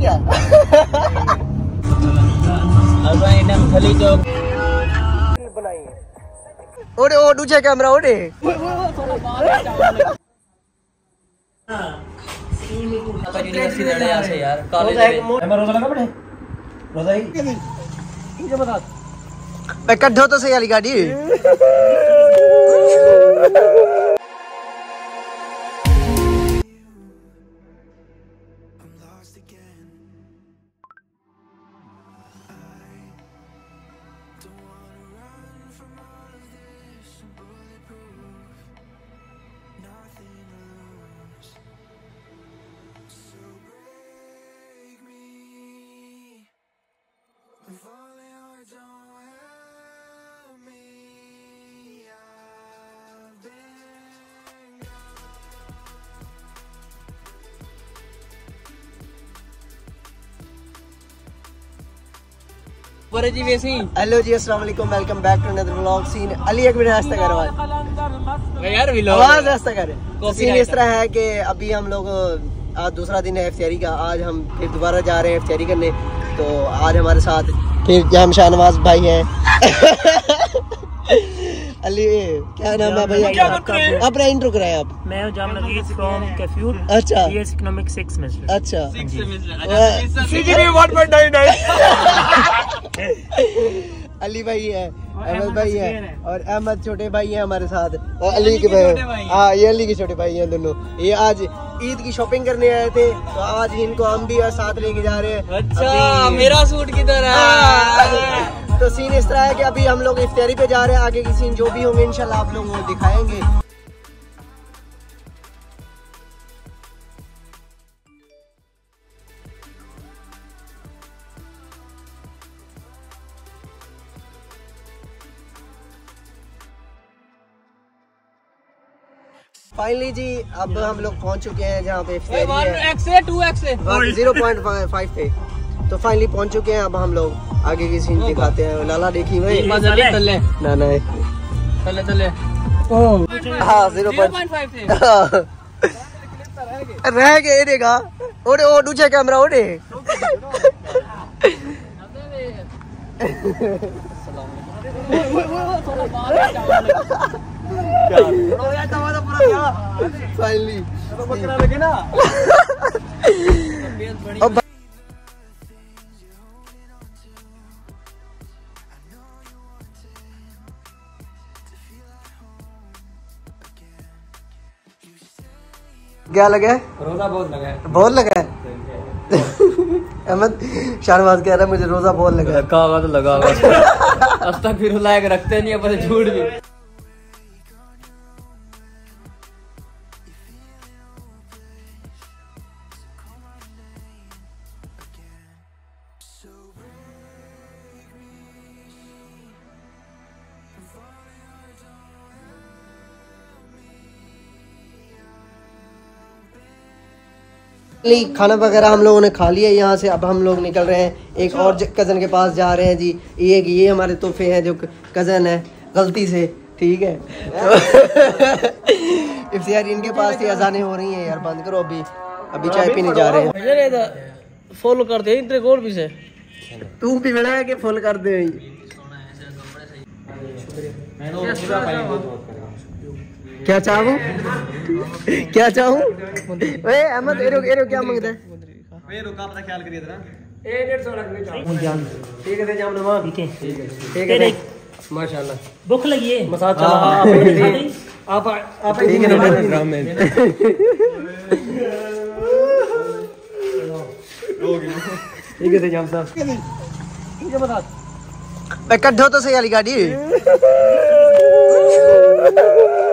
क्या? ओडे ओ दूसरा कैमरा ओडे कड्ढो तो सही वाली गाड़ी जी वैसे हेलो जी अस्सलाम वालेकुम welcome back to another vlog सीन अली एक मिनट रास्ता कर यार आवाज रास्ता कर सीन इस तरह है कि अभी हम लोग आज दूसरा दिन है इफ्तारी का। आज हम फिर दोबारा जा रहे हैं इफ्तारी करने। तो आज हमारे साथ फिर हम शाहनवाज भाई हैं अली क्या नाम है भैया अपना इंट्रो कराए आप। मैं हूं जामनगीर फ्रॉम कैफ्यूर। अच्छा बीएस इकोनॉमिक्स 6 सेमेस्टर। अच्छा सीजीपी 1.99 अली भाई है अहमद भाई है और अहमद छोटे भाई है हमारे साथ और अली के भाई हाँ ये अली के छोटे भाई हैं दोनों। ये आज ईद की शॉपिंग करने आए थे तो आज इनको हम भी साथ लेके जा रहे हैं। अच्छा मेरा सूट किधर है? तो सीन इस तरह है कि अभी हम लोग इफ्तारी पे जा रहे हैं। आगे की सीन जो भी होंगे इंशाल्लाह आप लोगों को दिखाएंगे। फाइनली जी अब हम लोग पहुंच चुके हैं जहाँ पे इफ्तारी है 0.5 थे। तो फाइनली पहुंच चुके हैं। अब हम लोग आगे की सीन दिखाते हैं। लाला देखी भाई ना तले हाँ 0.5 थे रह गए देगा ओडे ओ दूसरा कैमरा ओडे फाइनली क्या लगा? रोजा बहुत लगा है। बहुत लगा है अहमद शाहनवाज कह रहा है मुझे रोजा बहुत लगा है। लगा तो लगा अब तक फिर लायक रखते नहीं अपन झूठ भी। खाना वगैरह हम लोगों ने खा लिया यहाँ से। अब हम लोग निकल रहे हैं एक और कज़न के पास जा रहे हैं जी। ये हमारे तोहफे हैं जो कज़न है गलती से ठीक है इफ्तियार इनके पास ही अजानें हो रही हैं यार बंद करो अभी चाय पीने जा रहे हैं। फॉलो करते हैं गोल भी से तू भी बड़ा है कि फॉलो कर दे क्या चाहूँ अहमद एरो क्या मांगता है? ख्याल करिए जरा 150 रखने ठीक है जामनवा ठीक है माशाल्लाह भूख लगी है मसाज चला आप ठीक है ड्राम में ठीक है जाम साहब ठीक है बता कड्ढो तो सही वाली गाड़ी